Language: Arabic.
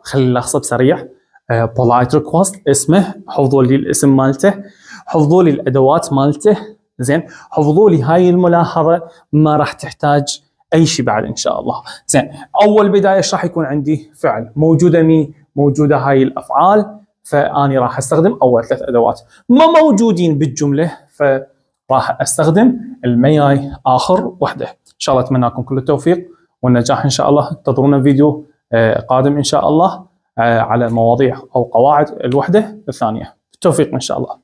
خلي الاخصب سريع. polite request اسمه، حفظوا لي الاسم مالته، حفظوا لي الادوات مالته، زين، حفظوا لي هاي الملاحظه، ما راح تحتاج اي شيء بعد ان شاء الله. زين، اول بدايه ايش راح يكون عندي؟ فعل موجوده مين؟ موجوده هاي الافعال، فاني راح استخدم اول 3 ادوات. ما موجودين بالجمله فراح استخدم المياي اخر وحده. ان شاء الله اتمنى لكم كل التوفيق والنجاح ان شاء الله. انتظرونا فيديو قادم ان شاء الله على مواضيع او قواعد الوحده الثانيه. بالتوفيق ان شاء الله.